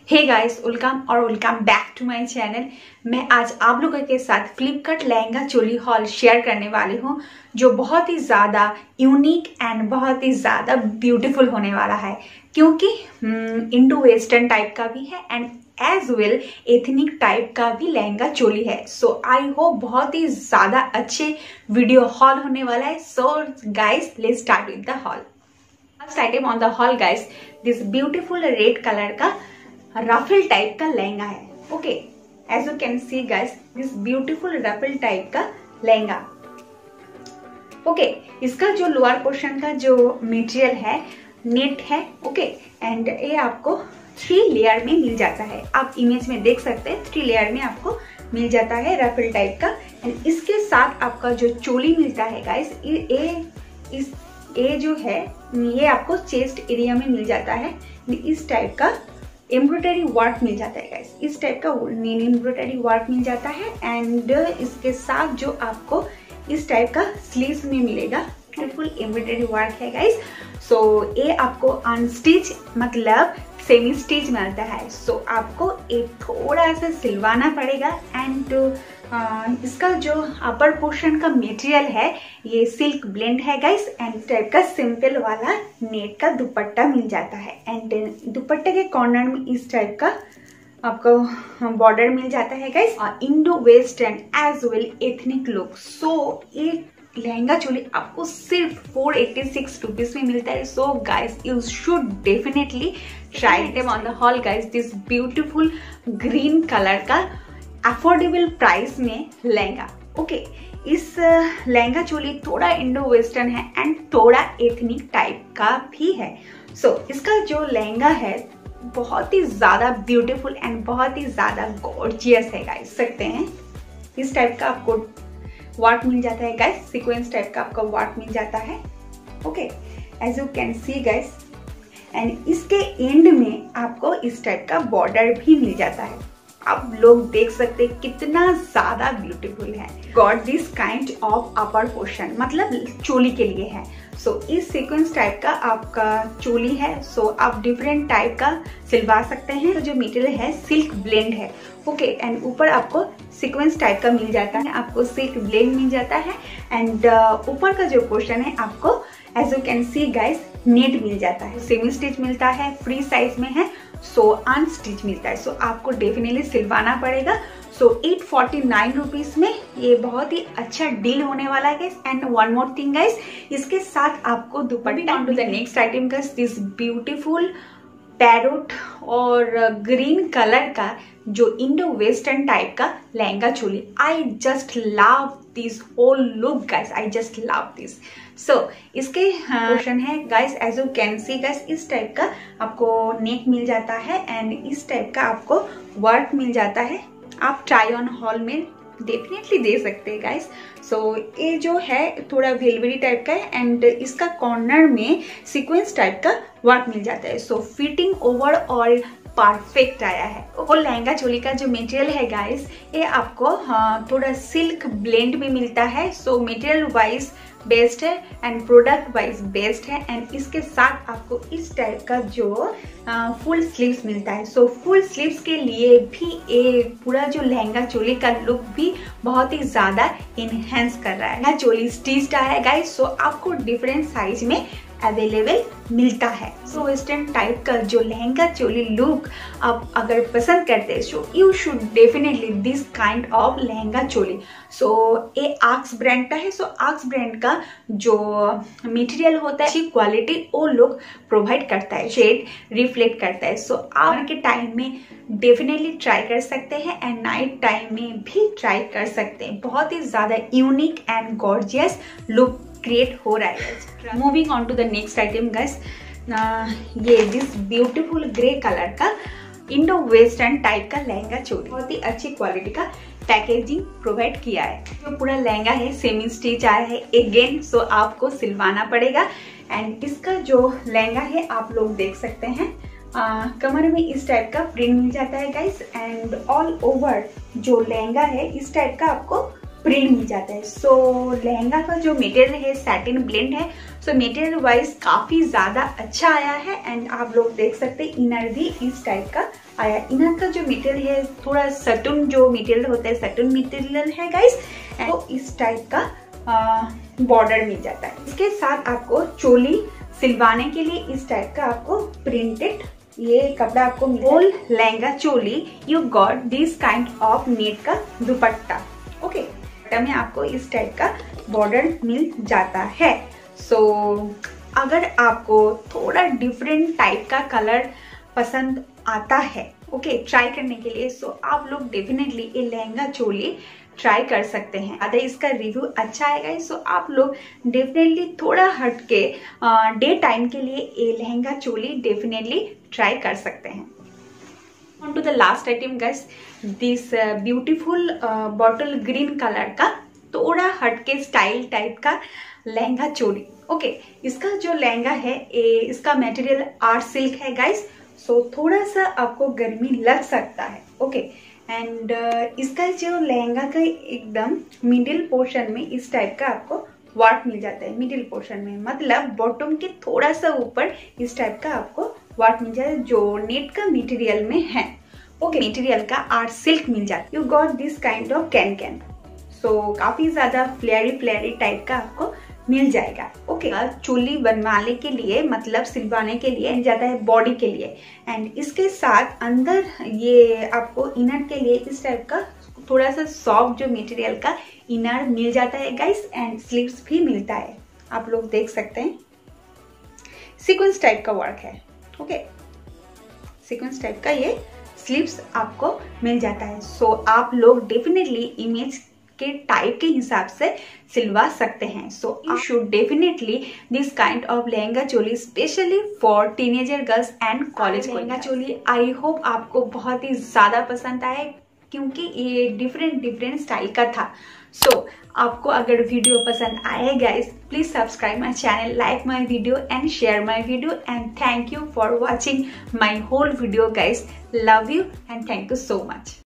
Hey guys, welcome back to my channel. मैं आज आप लोगों के साथ Flipkart lehenga choli haul share करने वाली हूँ, जो बहुत ही ज़्यादा यूनिक एंड बहुत ही ज़्यादा ब्यूटीफुल होने वाला है, क्योंकि इंडो वेस्टर्न टाइप का भी है and as well ethnic type का भी लहंगा चोली है। सो आई होप बहुत ही ज़्यादा अच्छे वीडियो हॉल होने वाला है। So guys, let's start with the haul. First item on the haul guys, this beautiful red colour का रफल टाइप का लहंगा है। Okay, as you can see guys, this beautiful ruffle type का lehenga. Okay, इसका जो lower portion का जो material है net है। ओके, एंड ये आपको 3 लेयर में मिल जाता है। आप इमेज में देख सकते हैं 3 लेयर में आपको मिल जाता है रफल टाइप का। एंड इसके साथ आपका जो चोली मिलता है गाइस, ये जो है ये आपको चेस्ट एरिया में मिल जाता है। इस टाइप का एम्ब्रॉयडरी वर्क मिल जाता है गाइस, इस टाइप का एम्ब्रॉयडरी वर्क मिल जाता है। एंड इसके साथ जो आपको इस टाइप का स्लीव्स में मिलेगा, फुल एम्ब्रॉयडरी वर्क है गाइस। सो ये आपको अनस्टिच मतलब सेमी स्टिच मिलता है। सो आपको एक थोड़ा सा सिलवाना पड़ेगा। एंड इसका जो अपर पोर्शन का मटेरियल है ये सिल्क ब्लेंड है गाइस। एंड टाइप का सिंपल वाला नेट का दुपट्टा मिल जाता है। एंड दुपट्टे के कॉर्नर में इस टाइप का आपको बॉर्डर मिल जाता है guys. Indo western as well ethnic look. So ये लहंगा चोली आपको सिर्फ 486 रुपीज में मिलता है। So guys, you should definitely try it on the haul guys. This beautiful green colour का अफोर्डेबल प्राइस में लहंगा। ओके, इस लहंगा चोली थोड़ा इंडो वेस्टर्न है एंड थोड़ा एथनिक टाइप का भी है। सो इसका जो लहंगा है बहुत ही ज्यादा ब्यूटीफुल एंड बहुत ही ज्यादा गॉर्जियस है गाइस। सकते हैं इस टाइप का आपको वर्क मिल जाता है गाइस, सीक्वेंस टाइप का आपका वर्क मिल जाता है। Okay, as you can see guys. And इसके एंड में आपको इस टाइप का बॉर्डर भी मिल जाता है। आप लोग देख सकते हैं कितना ज्यादा ब्यूटीफुल है। Got this kind of upper portion मतलब चोली के लिए है। सो इस सीक्वेंस टाइप का आपका चोली है। सो आप डिफरेंट टाइप का सिलवा सकते हैं। तो जो मटेरियल है सिल्क ब्लेंड है। ओके, एंड ऊपर आपको सीक्वेंस टाइप का मिल जाता है, आपको सिल्क ब्लेंड मिल जाता है। एंड ऊपर का जो पोर्शन है आपको as you can see guys net मिल जाता है। सेमी स्टिच मिलता है, फ्री साइज में है। सो अनस्टिच मिलता है। सो आपको डेफिनेटली सिलवाना पड़ेगा। सो 849 रुपीज में ये बहुत ही अच्छा डील होने वाला है guys. And one more thing guys, इसके साथ आपको dupatta. On to the next item guys, this beautiful parrot और ग्रीन कलर का जो इंडो वेस्टर्न टाइप का lehenga choli. I just love this whole look guys, I just love this. So इसके portion है guys, as you can see guys, इस type का आपको नेक मिल जाता है एंड इस टाइप का आपको वर्क मिल जाता है। आप ट्राई ऑन हॉल में डेफिनेटली दे सकते हैं गाइस। सो ये जो है थोड़ा वेलवेटी टाइप का है एंड इसका कॉर्नर में सीक्वेंस टाइप का वर्क मिल जाता है। सो फिटिंग ओवरऑल परफेक्ट आया है। वो लहंगा चोली का जो मटेरियल है गाइस, ये आपको थोड़ा सिल्क ब्लेंड में मिलता है। सो मटेरियल वाइज बेस्ट है एंड प्रोडक्ट वाइज बेस्ट है। एंड इसके साथ आपको इस टाइप का जो फुल स्लीव्स मिलता है। सो फुल स्लीव्स के लिए भी ये पूरा जो लहंगा चोली का लुक भी बहुत ही ज्यादा इनहेंस कर रहा है। ना चोली स्टिच्ड है गाइस। सो आपको डिफरेंट साइज में अवेलेबल मिलता है। सो वेस्टर्न टाइप का जो लहंगा चोली लुक आप अगर पसंद करते हैं, so you should definitely this kind of lehenga choli. So ये आक्स ब्रांड का है। सो आक्स ब्रांड का जो मटेरियल होता है अच्छी क्वालिटी वो लोग प्रोवाइड करता है, शेड रिफ्लेक्ट करता है। सो आप के टाइम में डेफिनेटली ट्राई कर सकते हैं एंड नाइट टाइम में भी ट्राई कर सकते हैं। बहुत ही ज्यादा unique and gorgeous look create हो रहा है। Moving on to the next item guys, ये दिस ब्यूटीफुल ग्रे कलर का इंडो वेस्टर्न टाइप का लहंगा चोली, बहुत ही अच्छी क्वालिटी का पैकेजिंग प्रोवाइड किया है। जो पूरा लहंगा है सेमी स्टिच आया है अगेन। सो आपको सिलवाना पड़ेगा। एंड इसका जो लहंगा है आप लोग देख सकते हैं कमर में इस टाइप का प्रिंट मिल जाता है गाइस। एंड ऑल ओवर जो लहंगा है इस टाइप का आपको प्रिंट मिल जाता है। सो लहंगा का जो मटेरियल है सैटिन ब्लेंड है। सो मटेरियल वाइज काफी ज्यादा अच्छा आया है एंड आप लोग देख सकते हैं इनर भी इस टाइप का आया। इनर का जो मटेरियल है थोड़ा सटन जो मटेरियल होता है सटन मटेरियल है गाइस। तो इस टाइप का बॉर्डर मिल जाता है। इसके साथ आपको चोली सिलवाने के लिए इस टाइप का आपको प्रिंटेड ये कपड़ा आपको whole lehenga choli you got this kind of net का दुपट्टा। ओके, में आपको इस टाइप का बॉर्डर मिल जाता है। सो अगर आपको थोड़ा डिफरेंट टाइप का कलर पसंद आता है ओके ट्राई करने के लिए, सो आप लोग डेफिनेटली ये लहंगा चोली ट्राई कर सकते हैं। अगर इसका रिव्यू अच्छा आएगा सो आप लोग डेफिनेटली थोड़ा हटके डे टाइम के लिए ये लहंगा चोली डेफिनेटली ट्राई कर सकते हैं। On to the last item guys, this beautiful bottle green colour का थोड़ा हटके स्टाइल टाइप का लहंगा चोली। ओके, इसका जो लहंगा है इसका मटेरियल आर्ट सिल्क है गाइस। सो थोड़ा सा आपको गर्मी लग सकता है ओके एंड इसका जो लहंगा का एकदम मिडिल पोर्शन में इस टाइप का आपको वार्ट मिल जाता है। मिडिल पोर्शन में मतलब बॉटम के थोड़ा सा ऊपर इस टाइप का आपको वार्ट मिल जाता है जो नेट का मटेरियल में है। ओके, मटेरियल का आर्ट सिल्क मिल जाता है। You got this kind of can. So काफी ज्यादा फ्लेयरी टाइप का आपको मिल जाएगा। ओके, चोली बनवाने के लिए मतलब सिलवाने के लिए जाता है बॉडी के लिए एंड इसके साथ अंदर ये आपको इनर के लिए इस टाइप का थोड़ा सा सॉफ्ट जो मटेरियल का इनर मिल जाता है गाइस एंड स्लीव्स भी मिलता है। आप लोग देख सकते हैं सीक्वेंस टाइप का वर्क है। ओके, सीक्वेंस टाइप का ये स्लीव्स आपको मिल जाता है। सो आप लोग डेफिनेटली इमेज के टाइप के हिसाब से सिलवा सकते हैं। So you should definitely this kind of lehenga choli specially for teenager girls and college lehenga choli. I hope आपको बहुत ही ज्यादा पसंद आए क्योंकि ये डिफरेंट स्टाइल का था। सो आपको अगर वीडियो पसंद आए guys please subscribe my channel, like my video and share my video and thank you for watching my whole video guys. Love you and thank you so much.